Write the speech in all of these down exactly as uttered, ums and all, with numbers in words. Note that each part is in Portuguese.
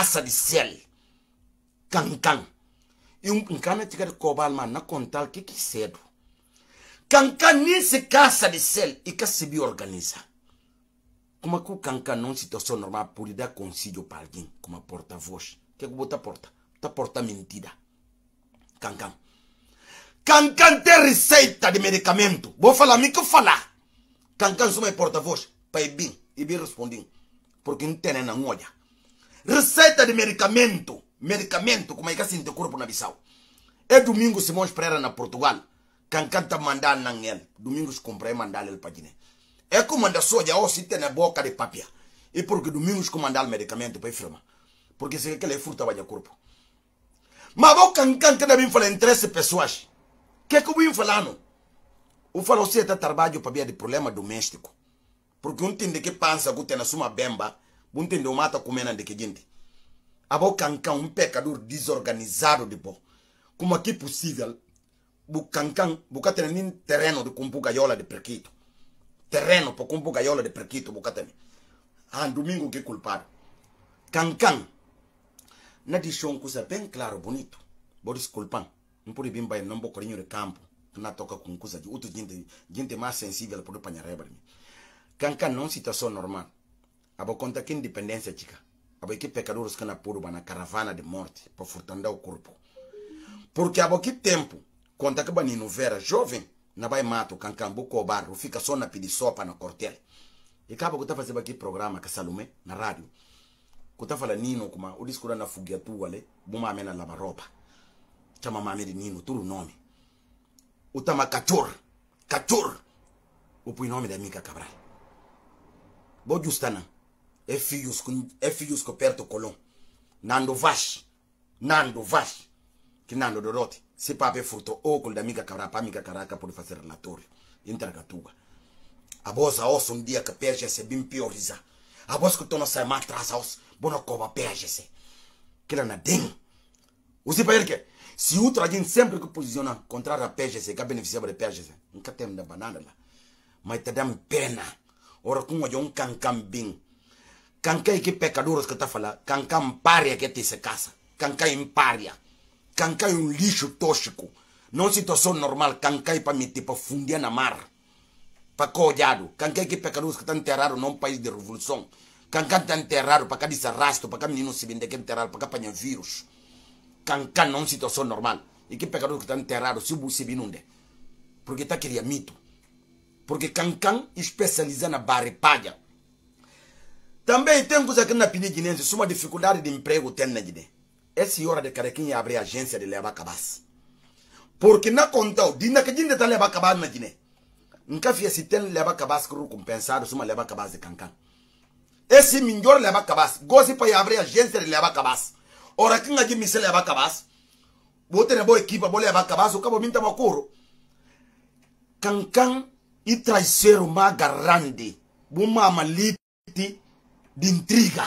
caça de céu. Cancan. E um cana tica de cobal, mas na contal que que cedo. Cancan nesse caça de céu e que se organiza. Como é que o cancan não situação normal por dar conselho para alguém, como a porta-voz? Que é que bota porta? Tá porta mentira. Cancan. Cancan tem receita de medicamento. Vou falar, me que falar. Cancan só é porta-voz. Para ir bem, e bem respondendo. Porque não tem na olha. Receita de medicamento. Medicamento, como é que assim tem corpo na Bissau. É domingo Simões Pereira na Portugal. Cancan tá mandando na ele. Domingos comprei mandar ele para Guiné. É como manda soja ou se tem na boca de papia. E porque domingos comandar medicamento para firma. Porque se aquele fruta vai de corpo. Mas vou Cancan que deve falar em treze pessoas. Que que eu vou falar não? O falo se está trabalho para ver de problema doméstico. Porque um tem de que pensa que tem na sua bemba, um tem de o mata comendo de que gente. Abo Cancan um pecador desorganizado de bom. Como aqui possível, o Cancan, boca tem nem terreno de compor gaiola de perquito. Terreno para compor gaiola de perquito, boca tem. Ah, domingo que culpado. Cancan, na deixou uma coisa bem claro, bonito. Vou desculpar. Não pode vir para não vou correr de campo. Não toca com coisa de outra gente, gente mais sensível para apanhar reba. Cancan não situação normal. Abo conta que independência chica. Abo que pecadores que na purba na caravana de morte para furtando o corpo. Porque abo que tempo, conta que banino vera jovem, na vai mato Cancan buco barro, fica só na pedir sopa na cortel. E acaba que tá fazendo aqui programa com Salomé na rádio. Que tá falando Nino como o discurso na fugia tua ali, buma amena lava roupa. Chama mame de Nino, tudo nome. O tama cachorro, cachorro. O põe nome da Mica Cabral. Bo justana. É filhos com é filhos com perto colon. Nando Vaz. Nando Vaz. Que Nando Dorote. Se pape furto óculos da Mica Cabral, para Mica Caraca pode fazer relatório. Entrega tua. A bosa osso um dia que perde se bem pioriza. A bosa que toma sai mais atrás osso. Bono cova perde se. Que ela na den. O se para que se outra gente sempre que posiciona contrário a P G C, que beneficiava de P G C, nunca tem da banana lá. Mas te dá pena. Ora como eu um Cancan bem. Cancan que pecadores que tá falando, Cancan paria que te se casa. Cancan impária. Cancan é um lixo tóxico. Não situação normal, Cancan para me tipo fundir na mar. Para colhado. Cancan que pecadores que estão enterrados num país de revolução. Cancan está enterrado para cá desarrasto, para cá menino se vende que enterrado, para cá apanhar vírus. Cancan não é situação normal. E que pecador que está enterrado, se o buce binunde. Porque está querendo mito. Porque Cancan especializa na barripalha. Também tem coisa que na Pini Guinense, se uma dificuldade de emprego tem na Guiné. Essa hora de Caraquinha abre agência de levar cabaz. Porque na conta, o dinheiro que a gente está levando cabaz na Guiné. Nunca fia se tem levar cabaz que compensado, se uma levar cabaz de Cancan. Esse melhor levar cabaz. Gosto para abrir agência de levar cabaz. Ora, quem aqui me se leva cabaz? Vou ter uma boa equipe, vou levar cabaz, o cabo minta macuro. Cancan e traiçoeiro mais grande. Uma malite de intriga.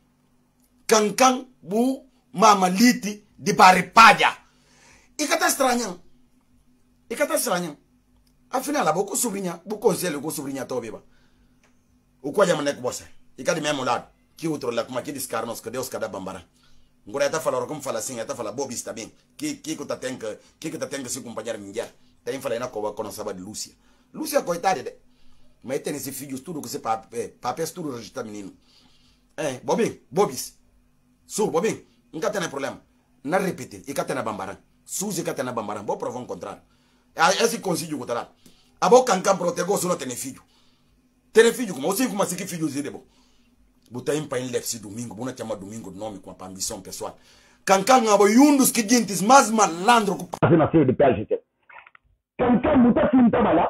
Cancan, uma malite de barripalha. E que está estranho? E que está estranho? Afinal, vou com sobrinha, vou conselho com sobrinha tua viva. O qual é a maneira que você? E que é do mesmo lado? Que outro lado? Como aqui descarnos, que Deus cada bambara. Agora está falando como fala assim, está falando Bob está bem. Que que que tá tem que que que tá tem que se acompanhar mulher. Tem falando na cova quando sabe de Lúcia. Lúcia coitada de. Mas tem esse filho tudo que você papel, papel tudo registrado menino. Eh, Bobin, Bobis. Su, Bobin, nunca tem problema. Não repete, e cá tem na bambara. Suzy cá tem na bambara, vou provar o contrário. Esse conselho que tá lá. A boca Cancan protegou se não tem filho. Tem filho como, assim como assim que filho zero. Botar em país leve domingo, bona chama domingo de nome com a ambição pessoal. Cancan é um dos que gente mais malandro que passa na série de P G C. Cancan muita cinta bala.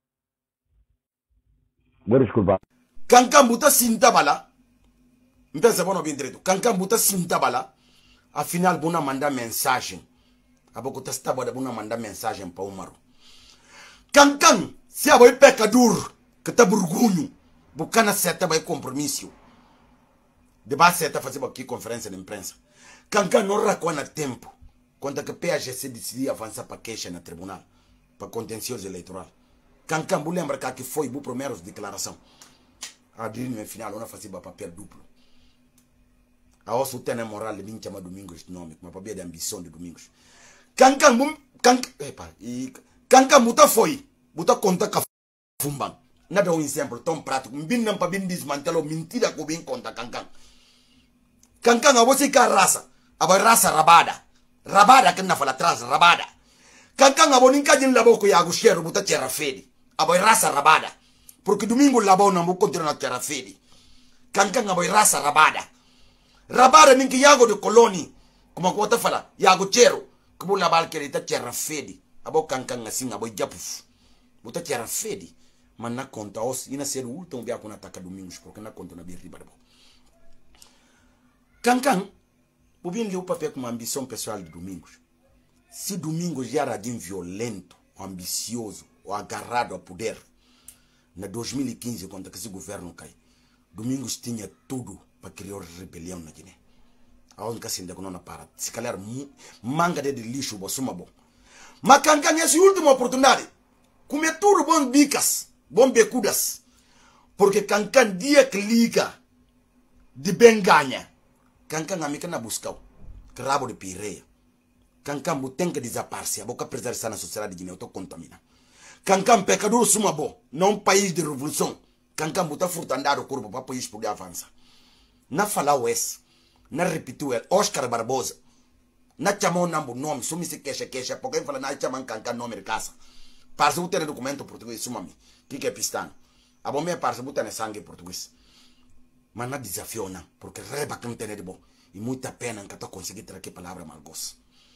Vou desculpar. Cancan muita cinta bala. Pensa bom bem direito. Cancan muita cinta bala. Afinal, bona mandar mensagem. A boca tá estava da bona mandar mensagem para o Maro. Cancan, se a boi pecador que tá burgunho, bucana seta vai compromisso. De base está fazendo aqui conferência de imprensa. Cancan não racou na tempo. Quando que P A G C decidiu avançar para queixa no tribunal. Para contencioso eleitoral. Cancan, vou lembrar que aqui foi o primeiro declaração. A no final, não fazia papel duplo. A osso tem moral de chama Domingos nome, mas para de ambição de Domingos. Kankan bum kankan epa e kankan muta foi, muta conta ka fumbang. Nada um exemplo tão prático. Mbin não para bem desmantelar mentira que bem conta kankan. Kankan a você que raça, a raça rabada. Rabada que na fala atrás rabada. Kankan a boninka din labo ko ya gushero muta terra fede. A raça rabada. Porque domingo labo não vou continuar na terra fede. Kankan a raça rabada. Rabada ninki yago de coloni. Como ko ta fala, yago chero. Como la bal que está terra fede. Abo kankan assim abo japuf. Muta terra fede. Mas na conta os ina ser o último dia quando ataca domingos porque na conta na birriba da bo. Kankan, o bem leu papel como ambição pessoal de Domingos. Se Domingos já era alguém violento, ambicioso, ou agarrado ao poder, na dois mil e quinze, quando esse governo cai, Domingos tinha tudo para criar rebelião na Guiné. A única cinda que não para, se calhar manga de lixo, bossuma bom. Mas Kankan, essa última oportunidade, comer tudo bom bicas, bom becudas, porque Kankan dia que liga de bem ganha. Kankan amiga na busca que rabo de pireia. Kankan bu tem que desaparecer, a boca preservar na sociedade de Guiné, eu tô contamina. Kankan pecador suma bo, não país de revolução. Kankan bu tá furtandado o corpo para o país poder avançar. Na falar o esse, na repetiu ele, Oscar Barbosa, na chamou o nome, sumi se queixa queixa, porque ele fala na chamam Kankan nome de casa. Parece que tem documento português, suma-me, que é pistano. A bom me parece que tem sangue português. Mas não desafio não, porque reba que não tem de bom. E muita pena que eu consegui trazer palavra malgosa.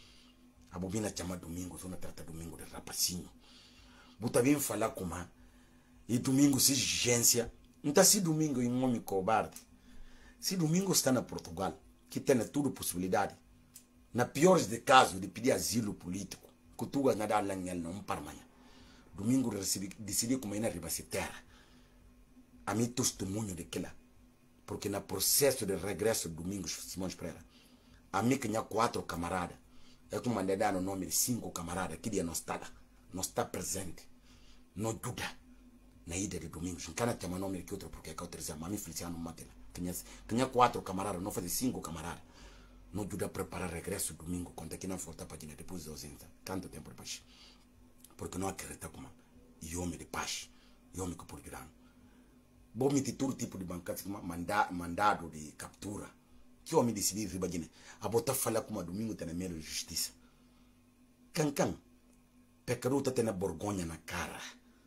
A bobina chama Domingos, uma trata Domingo de rapacinho. Buta bem falar com a e Domingo se exigência. Então se Domingo é um homem cobarde. Se Domingo está na Portugal, que tem tudo possibilidade, na piores de casos de pedir asilo político, que tu ganha dar lanhel não para amanhã. Domingo decidiu como ir na terra. A mim testemunho daquela. Porque no processo de regresso de Domingos Simões Pereira, a mim que tinha quatro camaradas, eu que mandei dar o nome de cinco camaradas, que dia não está, não está presente, não ajuda na ida de Domingos. Não quero chamar nome de outro, porque é que eu terceiro, mas a mim Feliciano Matela, que tinha quatro camaradas, não fazia cinco camaradas, não ajuda a preparar o regresso de Domingo, quando aqui não falta para Guiné, depois de ausência, tanto tempo de paz. Porque não acredita como e homem de paz, e homem que por grano. Bom, me todo tipo de bancada, manda, mandado de captura. Que homem decidiu vir para Guiné. A botar falar com a Domingo tem na meio de justiça. Kankan, pecador está tendo borgonha na cara.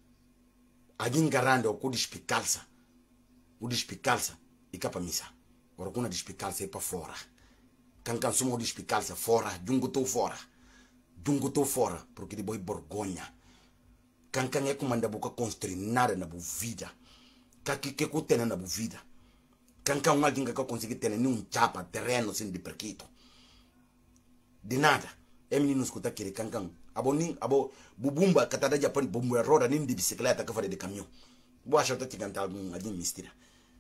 Alguém garante o que despicalça. O despicalça e capa missa. O que despicalça é para fora. Kankan suma o despicalça fora, jungo tô fora. Jungo tô fora, porque de boi borgonha. Kankan é como anda boca construir nada na boa vida. Que que que tem na vida. Kankan um alguém que conseguir ter nenhum chapa, terreno, sem de perquito. De nada. É menino escuta aquele Kankan. Abo nin, abo bubumba, catada de Japão, bumba roda, nem de bicicleta, que faz de caminhão. Boa achar que cantar algum alguém mistura.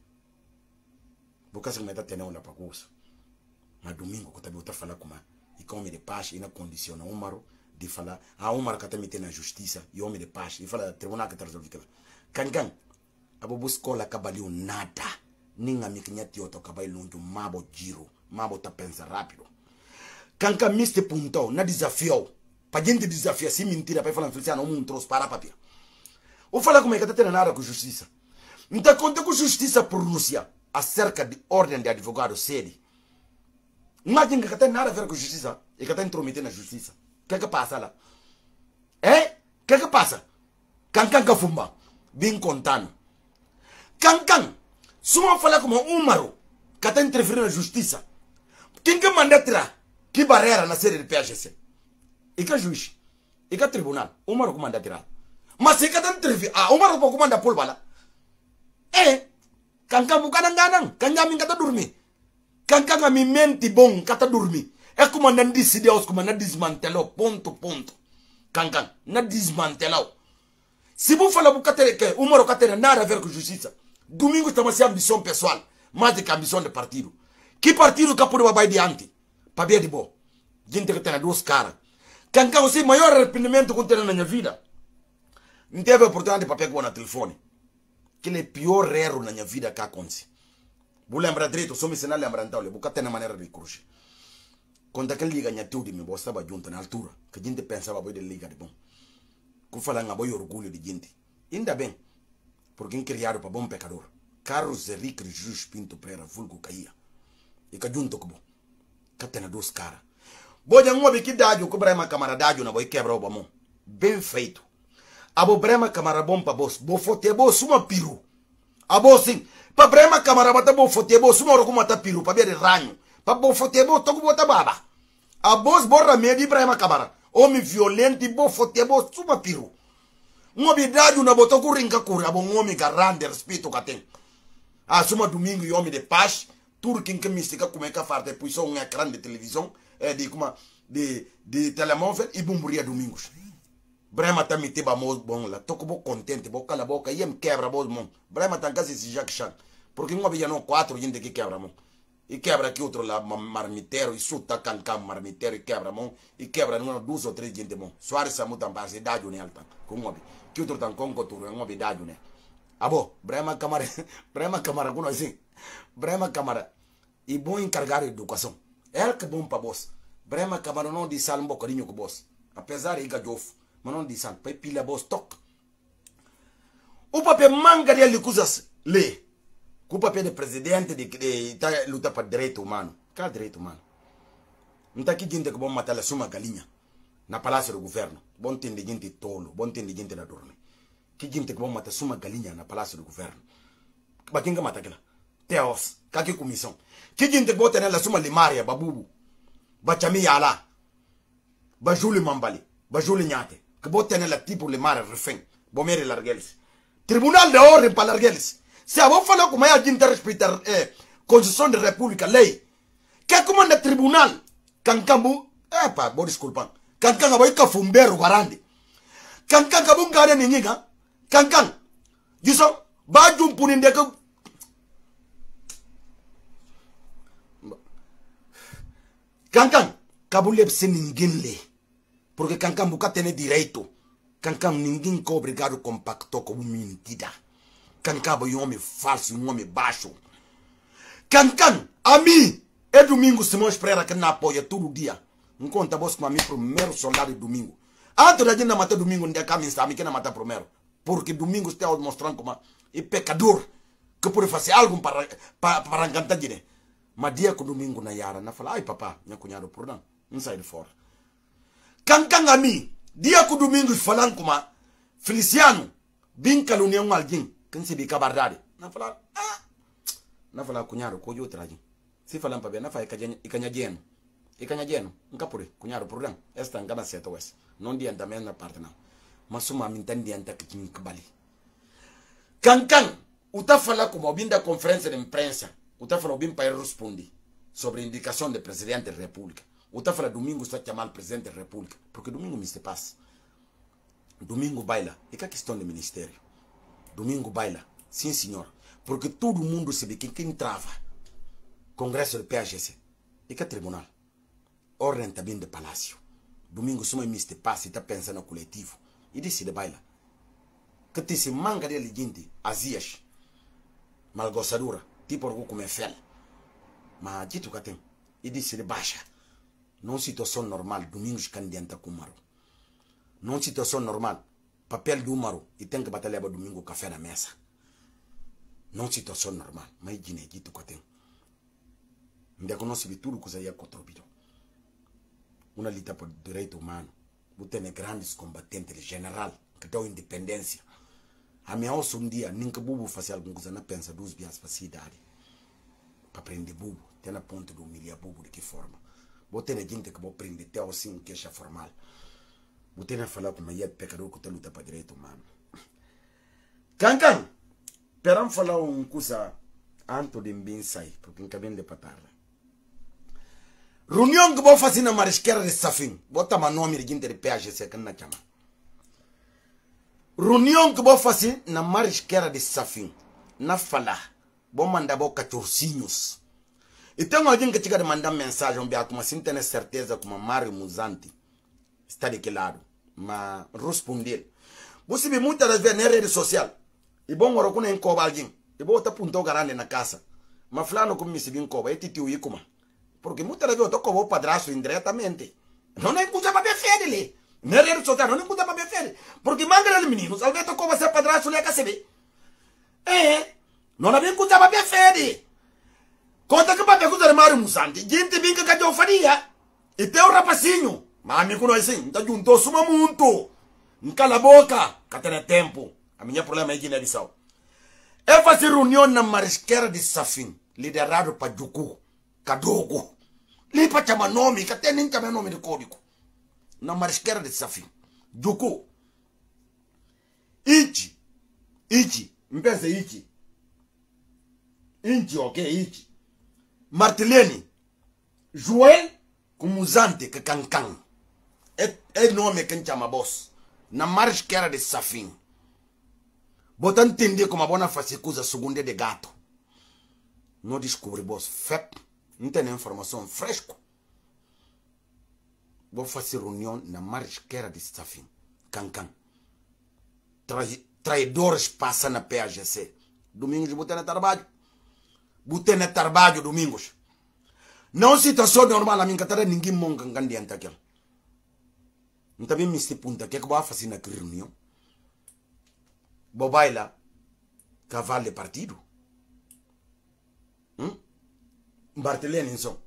Boca se meta ter uma para curso. Mas domingo que eu tá falar com uma e com homem de paz e na condiciona um maro de falar a um maro que tá metendo na justiça e homem de paz e fala tribunal que tá resolvendo. Kankan abo buscola cabaliu nada. Ninga mikinyati oto cabali lundu mabo giro. Mabo ta pensa rápido. Kankan miste punto na desafio. Pa gente desafia se mentira para falar Feliciano um trouxe para papia. Ou fala como é que tá tendo nada com justiça. Então conta com justiça pronuncia acerca de ordem de advogado sede. Imagina que tem nada a ver com justiça e que está intrometendo na justiça. O que é que passa lá? É? O que é que passa? Kankan que fumba. Bem contando. Kankan, se eu falar como um maro que está interferindo na justiça, quem que manda tirar? Que barreira na série de P H C? E que juiz? E que tribunal? O maro que manda tirar. Mas se que está interferindo, ah, o maro que manda pôr bala. É? Kankan bukan ganang, Kankan minta kata dormir. Kankan a mi mente bom, kata dormir. É como não decide aos como não desmantelou, ponto, ponto. Kankan, não desmantelou. Se você falar que o maro que tem nada a ver com justiça, Domingo estamos sem ambição pessoal, mais do que ambição de partido. Que partido que pode babar diante? Para ver de bom. Gente que tem duas caras. Kankan, o maior arrependimento que eu tenho na minha vida, não teve a oportunidade de pegar na telefone. Que é o pior erro na minha vida que acontece. Bu lembra direito, só me ensinar a lembrar então, bu catena maneira de cruz. Quando aquele liga nha tudo me bostava junto na altura, que a gente pensava boi de liga de bom. Que falanga boi orgulho de gente. Ainda bem, porque em criado para bom pecador. Carlos Henrique Jesus Pinto Pereira, vulgo caía. E que junto com bom. Catena dois caras. Boi de um abikidade, o que brema camaradade na boi quebra o bamão. Bem feito. Abo brema camara bom pa boss. Bo fote bo suma piru. Abo sim. Pa brema camara bata bo fote bo suma oro mata piru. Pa bere ranho. Pa bo fote bo toku bota baba. A boss borra medo brema camara. Homem violento bo fote bo suma piru. Ngobi daju na boto kuringa kuri. Abo ngomi garande respeito katen. A suma domingo e homem de paz. Turquim que mística como é que farta puxou um ecrã de televisão. É de como de de telemóvel e bumburia domingos. Brema tá me teba mos bom lá, tô com contente, boca la boca, e me quebra bom mon. Brema tá quase se já que chá. Porque não havia não quatro gente que quebra mon. E quebra que outro lá marmiteiro e suta canca marmiteiro e quebra mon e quebra não duas ou três gente mon. Soares sa mutam para cidade né alta. Com obi. Que outro tan com cotur, é uma idade né. Abo, brema camara, brema camara com assim. Brema camara. E bom encargar educação. É que bom para boss. Brema camara não de sal um bocadinho com boss. Apesar de gajofo. Mas não dizem, para pilha boss toque. O papel manga de ali coisas lê. O papel de presidente de, de, de luta para direito humano. Qual direito humano? Não está aqui gente que vão matar a sua galinha na palácio do governo. Bom tem de gente tolo, bom tem de gente da dorme. Que gente que vão matar a sua galinha na palácio do governo. Mas quem que mata aquela? Teos, que comissão. Que gente que vão ter a sua limária, babubu, bachami yala, bajuli mambali, bajuli nyate. Que bote nela tipo le mare refém. Bomere largueles. Tribunal de ordem para largueles. Se a vou falar como é a gente respeitar eh, Constituição da República, lei. Que comanda tribunal? Cancambu. Epa, vou desculpar. Cancanga vai cafumbeiro garante. Cancanga bom gare ninguém. Cancan. Disso, vai um puninde que Cancan. Cabuleb se ninguém lê. Porque Cancan buca tem direito. Cancan ninguém que é obrigado a compactar com mentira. Cancan é um homem falso, um homem baixo. Cancan, a mim, é domingo Simões Pereira que não apoia todo dia. Enquanto você com a mim primeiro soldado de domingo. Antes da gente não matar domingo, não é caminho, sabe que não matar primeiro. Porque domingo está mostrando como é pecador. Que pode fazer algo para para para encantar dinheiro. Mas dia que domingo na Yara, não fala, ai papá, minha cunhada por não, não sai de fora. Cancan a mim, dia que domingo falando como Feliciano, bem calunião alguém, quem se bica verdade. Não fala, ah, não fala cunhado, coisa outra gente. Se falam para bem, não fala icanhadiano, icanhadiano, nunca por aí, cunhado por não, esta engana certa oeste, não dianta mesmo na parte não, mas suma me entende dianta que tinha que bali. Cancan, o tá falando como bem da conferência de imprensa, o tá falando bem para responder sobre a indicação do presidente da República. O tá falando domingo está chamando o presidente da República, porque domingo me se passa. Domingo baila, e que é questão do ministério. Domingo baila, sim senhor, porque todo mundo sabe que quem trava Congresso do P A G C, e que é tribunal, ordem também de palácio. Domingo suma me se passa e está pensando no coletivo, e disse de baila. Que te se manga de gente, azias, malgossadura, tipo algo como é fel. Mas dito que tem, e disse de baixa. Não situação normal, domingos candidato com Maro. Não situação normal, papel do Maro e tem que batalhar domingo café na mesa. Não situação normal, mas dine dito que tem. Ainda que não se vê tudo que ia contribuir. Uma luta por direito humano, você tem grandes combatentes, general, que dão independência. A minha ouça um dia, nem que bubu faça alguma coisa, não pensa duas vezes para a cidade. Para prender bubu, tem na ponta do humilhar bubu de que forma. Você tem gente que vai prender até assim queixa formal. Você tem a falar com uma pecador que está luta para direito humano. Cancan, peram falar uma coisa antes de bem sair, porque acabei de patar. Reunião que vou fazer na marisqueira de Safin, bota o nome de gente de P A G C que não chama. Reunião que vou fazer na marisqueira de Safin, na falar, vou mandar boca torcinhos. E tem alguém que chega de mandar mensagem, como assim tem certeza que o Mário Musanti está de que lado. Mas responder. Você vê muitas das vezes na rede social. E bom, agora quando encoba alguém. E bom, está apontando garante na casa. Ma fulano come mi si vincoba, e ti ti uicuma. Porque muitas vezes eu tô com o padrasto indiretamente. Não é coisa para fede lhe. Não é rede social, não é coisa para fede. Porque manga os meninos, alguém tocou você padrasto lhe saber. É, não é bem coisa para fede. Conta que para coisa de Mário Musante, gente vinca que eu faria. E tem um rapacinho. Mas amigo não é assim, tá junto suma muito. Não cala a boca, que tem tempo. A minha problema é Guiné-Bissau. É fazer reunião na marisqueira de Safin, liderado para Juku. Kadogo. Lipa chama nome, que até nem chama nome de código. Na marisqueira de Safin. Juku. Ichi. Ichi. Mpensa Ichi. Ichi, ok, Ichi. Martilene. Joel Kumuzante, que cancan. É, é nome que chama boss. Na marisqueira de Safin. Bota entender como a bona faz coisa segunda de gato. Não descobre boss. Fep. Não tem informação fresco. Vou fazer reunião na marisqueira de Safin. Cancan. Trai, traidores passam na P A G C. Domingos botei na trabalho. Botei na trabalho domingos. Não situação normal a mim que ninguém monga cancan diante daquele. Não está bem me se punta. O que é que vou fazer naquela reunião? Vou bailar. Cavalo de partido. Hum? Bartelene só.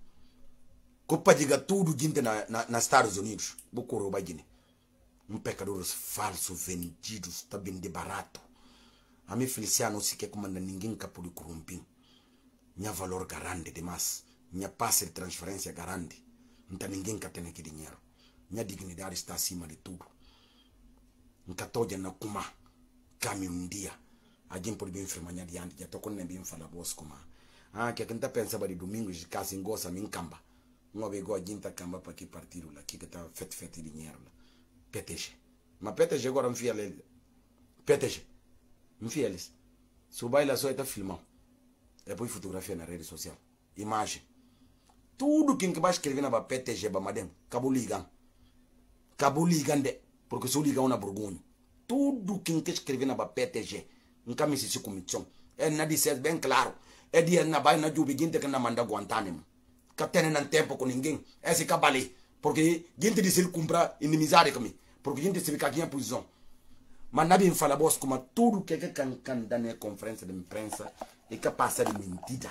Copa diga tudo gente na, na, na Estados Unidos. Bocoro bagine. Um pecadores falsos, vendidos, tá bem de barato. A mim Feliciano se quer comanda ninguém capo de corrompim. Minha valor garante demais. Minha passe de transferência garante. Não tá ninguém que tem aqui dinheiro. Minha dignidade está acima de tudo. Nunca tô de na kuma. Caminho um dia. A gente pode bem firmar adiante. Já tô com nem bem falar boas como. Ah, que a gente pensava de domingo de casa em goza em camba. Uma vez a gente camba para que partido lá, que tá feito feito dinheiro lá. P T G. Mas P T G agora não fia ele. P T G. Não fia eles. Se o baile só está filmando. É por fotografia na rede social. Imagem. Tudo quem que vai escrever na P T G, bamadem, acabou ligando. Acabou ligando, porque se eu ligar uma vergonha. Tudo quem que escrever na P T G, nunca me se comissão. É na dizer bem claro. É dia na baia na jubiguinte que na manda Guantánamo. Que tem não tempo com ninguém. É se cabale. Porque gente disse comprar inimizade comigo. Porque gente se fica aqui em posição. Mas não bem fala boss como tudo que can can dar na conferência de imprensa é que passa de mentira.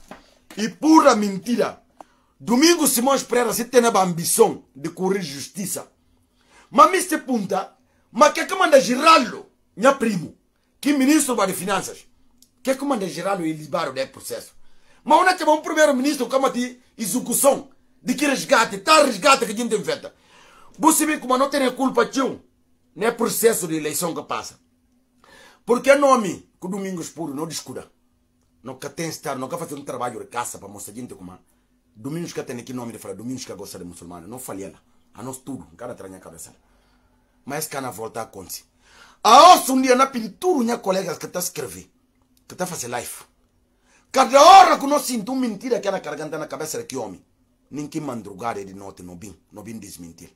E pura mentira. Domingo Simões Pereira se tem a ambição de correr justiça. Mas me se punta, mas que que manda girá-lo, minha primo, que ministro das finanças, que que manda girá-lo e liberar o processo. Mas onde é um primeiro-ministro que de execução, de que resgate, tal resgate que a gente inventa. Você vê como não tem culpa, tio, não é processo de eleição que passa. Porque nome, que o Domingos Puro não discura. Não que tem estar, não que fazer um trabalho de caça para mostrar gente como Domingos que tem aqui nome de falar, Domingos que gosta de muçulmano, não falha lá. A nós tudo, cada tranha cabeça. Mas que na volta a acontecer. A osso um dia na pintura, minha colega que está escrevendo, que está fazendo live. Cada hora que nós sentimos mentira que ela carregando na cabeça daquele homem, ninguém madrugada de noite, não vim, não vim desmentir.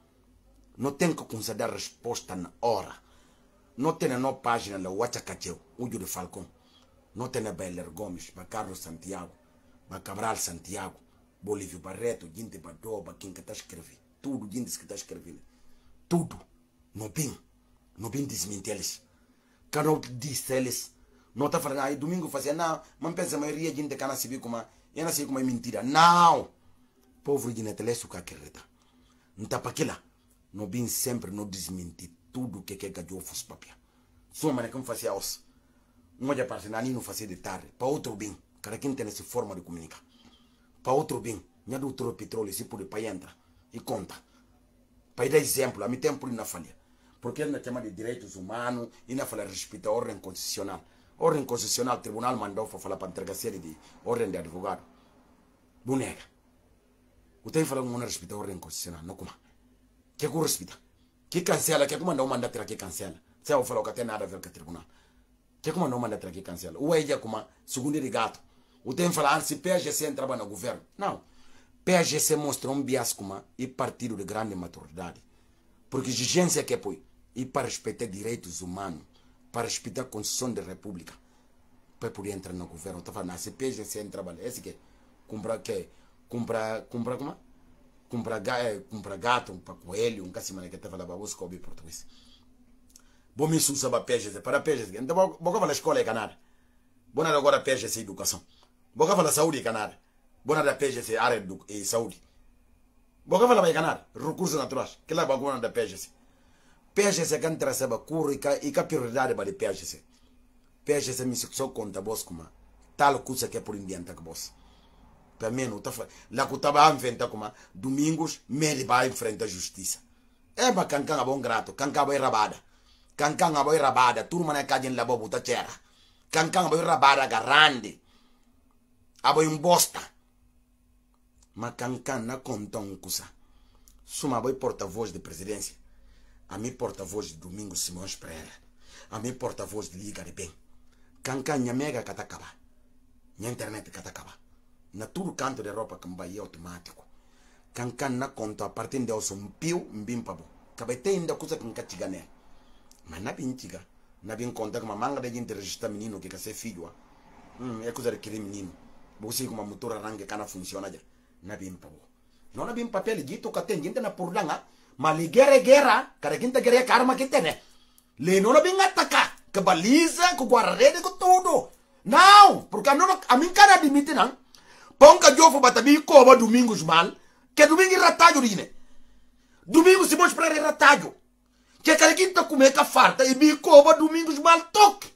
Não tem que considerar resposta na hora. Não tem na página da WhatsApp, o de Falcão. Não tem na Beler Gomes, para Carlos Santiago, para Cabral Santiago, Bolívio Barreto, gente Badoba, quem que está escrevendo. Tudo, gente que está escrevendo. Tudo. Não vim. Não vim desmentir eles. Cada um disse eles. Não está falando, aí domingo fazia, não, mas pensa a maioria de gente que não se vê como, eu não sei como é mentira. Não! Povo de Netelesco que acredita. Não está para aquilo. Não vim sempre não desmentir tudo que é que eu fosse papel. Só maneira como fazia os. Um dia para não não fazia de tarde. Para outro bem. Cada quem tem essa forma de comunicar. Para outro bem. Minha doutora petróleo se pode para entrar. E conta. Para dar exemplo, a mim tempo na falha. Porque ele não chama de direitos humanos e não fala respeito à ordem constitucional. Ordem constitucional, o tribunal mandou para falar para entregar série de ordem de advogado. Bonega. O tem falado que não respeita a ordem constitucional, não como. Que que respeita? Que cancela, que como não manda ter que cancela. Se eu falar que tem nada a ver com o tribunal. Que como não manda ter que cancela. O é como segundo de gato. O tem falado se P A G C entrava no governo. Não. P A G C mostra um bias como e partido de grande maturidade. Porque exigência que põe e para respeitar direitos humanos, para respeitar a Constituição da República. para poder entrar no governo. Tá falando, se P G C entra trabalho, esse que compra que compra compra como? Compra gato, compra gato, para coelho, um cacimano que tá falando para buscar o português. Bom me sussa para P G C, para P G C. Então vou falar escola é canada. Bom agora P G C educação. Vou falar saúde é canada. Bom da P G C área de saúde. Vou falar vai canada, recursos naturais. Que lá bagulho da P G C. P G C can trazer ba cura e ca prioridade para P G C. P G C me só conta boss como tal coisa que é por indianta que boss. Para mim não tá lá que estava a enfrentar como domingos meio vai enfrentar a justiça. É ba cancan bom grato, cancan vai rabada. Cancan vai rabada, turma na casa em la bobuta terra. Cancan vai rabada grande. Abo um bosta. Mas cancan na conta um coisa. Suma vai porta-voz de presidência. A mim porta-voz de Domingos Simões Pereira. A mim porta-voz de Liga de Bem. Cancan nha mega catacaba. Nha internet catacaba. Na todo canto da Europa que vai automático. Cancan na conta a partir de hoje um pio, um bim pabo. Cabete ainda coisa que nunca chiga nele. Mas na bem chiga. Na bem conta que uma manga de gente registrar menino que quer ser filho. Hum, é coisa de querer menino. Você como uma motor arranque que não funciona já. Na bem pabo. Não na bem papel dito que tem gente na porlanga. Mas le guerra guerra, cara quinta guerra karma que tem, né? Le não bem atacar, que baliza, que guarda-rede, que tudo. Não, porque não, a mim cara admite não. Ponca jofo batabi coba domingos mal, que domingo é ratalho rine. Domingo se mostra para é ratalho. Que cara quinta comer que farta e bi coba domingos mal toque.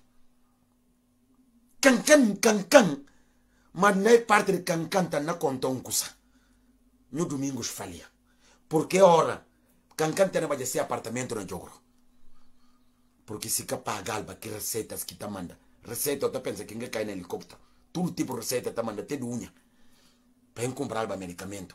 Cancan, cancan. Mas nem parte de cancan tá na conta um coisa. No domingos falia. Porque ora Cancan tem vai ser apartamento na jogro. Porque se que pagar que receitas que tá manda. Receita eu pensa que ninguém cai no helicóptero. Todo tipo de receita tá manda até de unha. Para comprar o medicamento.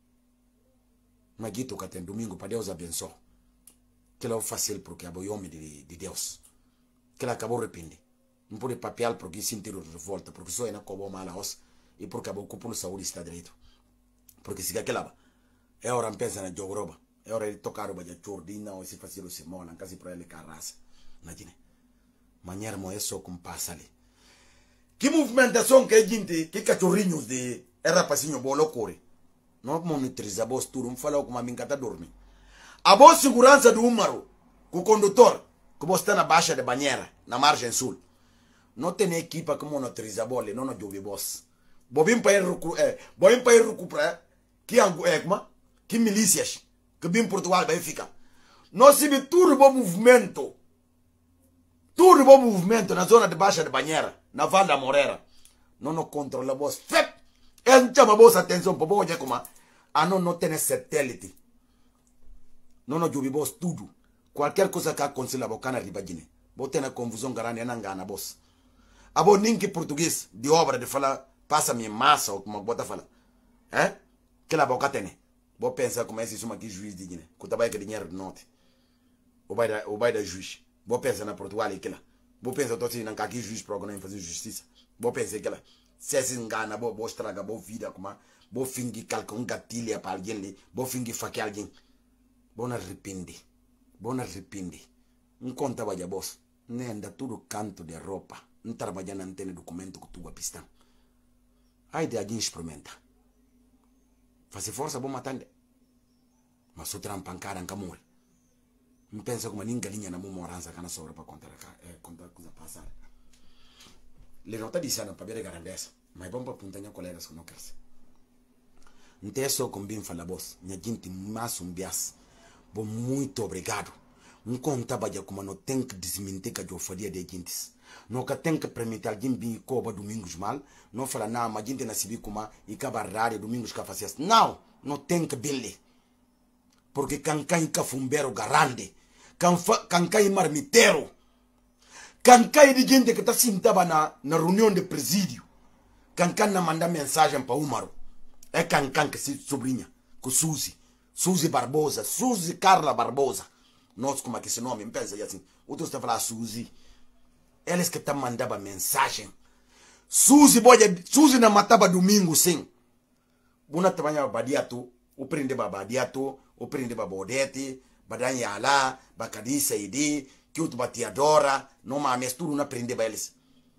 Mas guito que tem domingo para Deus abençoe. Que ela é fácil porque é o homem de, de Deus. Que ela acabou arrepender. Não pode papel porque sentiu revolta. Porque só é na cobo mala os. E porque acabou com o saúde está direito. Porque se aquela é hora pensa na jogroba. É hora de tocar o badia chordina ou se fazer o semana, quase para ele carraça. Imagina. Manhã mo é só com passa ali. Que movimentação que a gente, que cachorrinhos de era passinho bolo core. Não monitoriza a voz tudo, não fala como a minha cata dorme. A voz segurança do Umaru, com o condutor, que você está na baixa de banheira, na margem sul. Não tem equipa que monitoriza a bola, não não jogue voz. Bobim para ir recuperar, que é como? Que milícias. Que bem Portugal vai ficar. Nós se tudo bom movimento. Tudo bom movimento na zona de baixa de banheira. Na Val da Moreira. Não nos controlamos. Fep. É chama a atenção para o como a não não tem satélite. Não nos jubimos tudo. Qualquer coisa que aconteça na boca na ribadine. Bote na confusão garante na ngana boss. Abo ninguém português de obra de falar passa minha massa ou como bota fala. É? Que la boca tem. Vou pensar como é esse suma aqui juiz de Guiné. Que trabalha com dinheiro do norte. O bai da, o bai da juiz. Vou pensar na Portugal e que lá. Vou pensar todo assim, não aqui juiz para não fazer justiça. Vou pensar que lá. Se se engana, vou vou estragar, vou vida como vou fingir calcar um gatilho para alguém ali. Vou fingir faque alguém. Vou não arrepender. Vou não arrepender. Não conta vai a boss. Nem anda tudo canto de roupa. Não trabalha na antena documento que tu vai pistar. Aí de alguém experimenta. Faz força, bom matando. Mas o trampo pancada nunca morre. Não pensa como ninguém galinha na morança que não sobra para contar a coisa passar. Ele não está dizendo para ver a grandeza. Mas vamos para apontar minha colegas que não querem. Não tem só com bem falar voz. Minha gente mais um bias. Bom, muito obrigado. Não conta para como não tem que desmentir que eu faria de gente. Não que tem que permitir alguém vir coba domingos mal. Não fala não, mas a gente não se vê como e cabarrar domingos que fazia. Não, não tem que bele. Porque cancai cafumbeiro garande. Cancai marmiteiro. Cancai de gente que está sentada na, na reunião de presídio. Cancai não manda mensagem para o Umaru. É cancai que se sobrinha. Com Suzy. Suzy Barbosa. Suzy Carla Barbosa. Nós como é que esse nome, pensa assim. Outros estão falando Suzy. Eles que estão mandando mensagem. Suzy, boy, Suzy não matava domingo, sim. Buna trabalhava badiato, o prende badiato, o prende babodete, badanha lá, bacadi saidi, que o batia dora, não mames tudo não prende eles.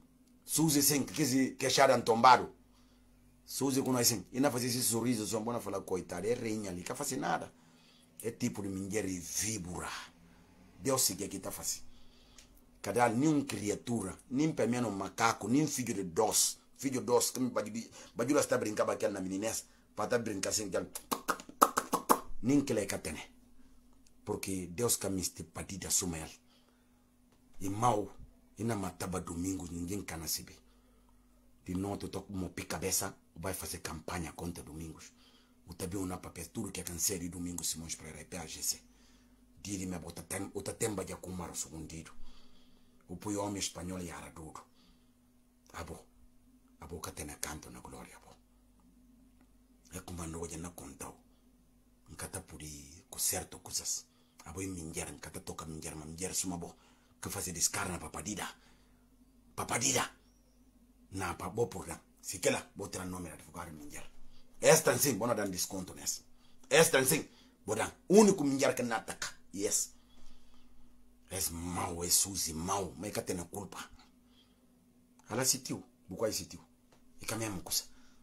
Suzy sim, que se queixaram tombado. Suzy com nós sim, e não fazia esse sorriso, só bom falar coitada, é rainha ali, que faz nada. É tipo de mulher víbora. Deus se que tá fazendo. Cada nenhuma criatura, nem pequeno macaco, nem filho de Deus, filho de Deus, que me badula está brincando aqui na meninés, para tá brincar assim, nem que ele catene. Porque Deus que me este patida sumel. E mal, e na mataba domingo, ninguém cana se be. De noite, eu mo cabeça, vai fazer campanha contra domingos. O também uma papel tudo que é cancer de domingo Simões para P A G C. Diri me bota tem, o temba já com o segundido. O poi homem espanhol e ara tudo. Abo, abo que tem canto na glória, abo. É como não hoje na conta. Encata por aí, com certo coisas. Abo em minha, encata toca minha, minha suma bo. Que faz descarna papadida. Papadida. Na pa bo por lá. Se que lá, botar o nome de advogado minha. Esta sim, bona dan desconto nessa. Esta sim, bodan. Único minha que não ataca. Yes. Es mau, é Suzy, mau. Mas que tem a culpa. Ela sitiu, buquai sitiu. E que a mesma coisa.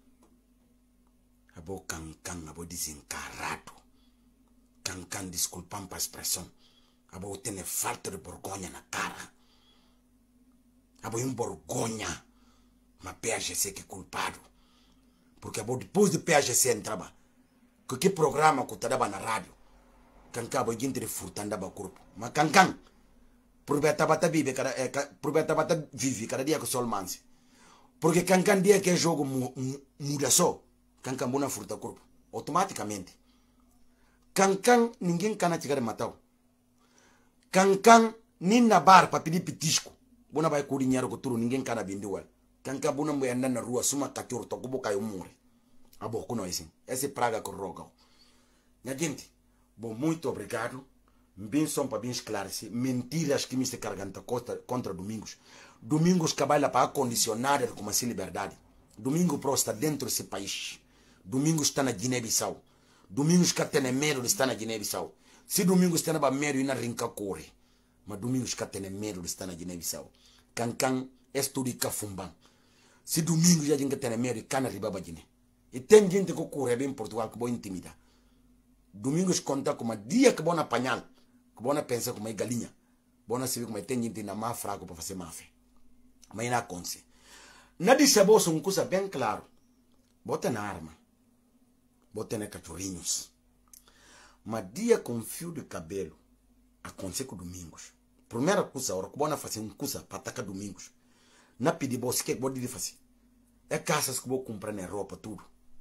Abo cancan, abo desencarado. Cancan, desculpam para a expressão. Abo tem falta de vergonha na cara. Abo um vergonha. Mas P A G C que é culpado. Porque abo depois de P A G C entrava. Que que programa que eu dava na rádio. Cancan, abo gente de furtando aba corpo. Mas cancan. Probeta bata vive cada é probeta bata vive cada dia que o sol manse. Porque cancan dia que jogo muda só. Cancan bona furta corpo automaticamente. Cancan ninguém cana chegar matar. Cancan nem na bar para pedir pitisco. Bona vai com dinheiro que tudo ninguém cana vendeu. Cancan bona mulher andando na rua suma cachorro to kubo caiu morre. Abo com nós sim. Esse praga que roga. Minha gente, bom, muito obrigado. Bem só para bem esclarecer. Mentiras que me se carregam contra, contra Domingos. Domingos trabalha para condicionar como assim liberdade. Domingos pro está dentro desse país. Domingos está na Guiné-Bissau. Domingos que tem medo de estar na Guiné-Bissau. Se Domingos tem medo de ir na rinca corre. Mas Domingos que tem medo de estar na Guiné-Bissau. Cancan é tudo de Cafumban. Se Domingos já tem medo de cana riba para Guiné. E tem gente que corre bem em Portugal que vou intimidar. Domingos conta como dia que vão apanhar. Que bona pensa como é galinha. Bona se vê como é tem gente na má fraco para fazer máfia. Mas não acontece. Na disse a bolsa um coisa bem claro. Bota na arma. Bota na cachorrinhos. Mas dia com fio de cabelo. Acontece com Domingos. Primeira coisa, a hora que bona fazer um coisa para atacar Domingos. Na pedir bolsa que pode de fazer. É caças que vou comprar na roupa tudo.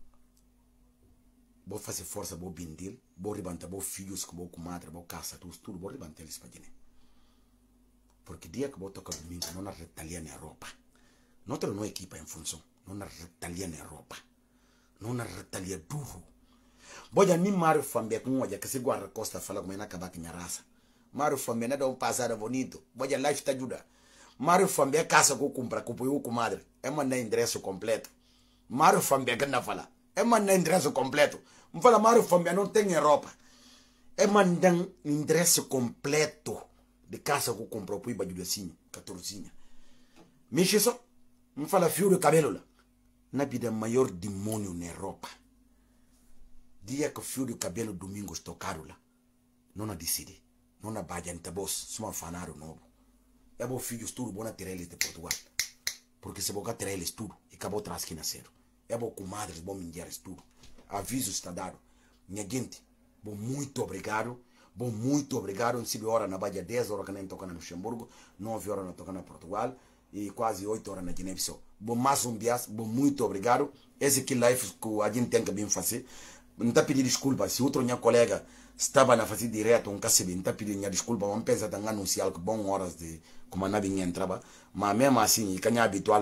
Vou fazer força, vou bindil, vou levantar, vou filhos, que vou comadre, vou caça, tudo, tudo, vou levantar eles para Guiné. Porque dia que vou tocar domingo, não na retalia na roupa. Não tem uma equipa em função, não na retalia na roupa. Não na retalia duro. Vou já nem Mário Fambé com uma, já que se guarda costa fala como é na acabar com minha raça. Mário Fambé não dá um passado bonito, vou já life te ajuda. Mário Fambé caça que eu compro, que eu comadre, é mandar endereço completo. Mário Fambé que não fala. É mandar endereço completo. Não fala Mário Fambé não tem Europa. É mandar endereço completo de casa que eu comprou para ir para Judacinho, catorzinha. Mexe só. Não fala fio de cabelo lá. Na vida maior demônio na Europa. Dia que o fio de cabelo domingos tocaram lá. Não na decide. Não na badianta boss. Suma fanaro novo. É bom filhos tudo, bom na tirar eles de Portugal. Porque se boca tirar eles tudo, e acabou atrás que nasceram. É bom comadres, bom mulheres, tudo. Aviso está dado. Minha gente, bom, muito obrigado. Bom, muito obrigado. Em cinco horas na Bahia, dez horas que nem toca na Luxemburgo, nove horas na toca na Portugal e quase oito horas na Guiné-Bissau. Bom, mais um bias, bom, muito obrigado. Esse aqui live que a gente tem que bem fazer. Não está pedindo desculpa. Se outro minha colega estava na fazer direto, um cacete, não está pedindo desculpa. Vamos pensar que anunciar que bom horas de como a nave entrava. Mas mesmo assim, e que é habitual.